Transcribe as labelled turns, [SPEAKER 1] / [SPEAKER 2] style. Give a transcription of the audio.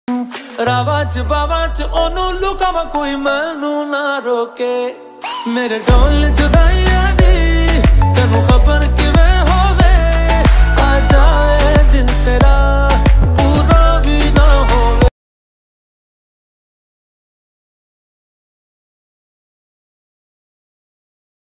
[SPEAKER 1] रावा च बावा च ओनू लुकावा कोई मैनू ना रोके मेरे ढोल जुदाइयां दी तेनू खबर किवें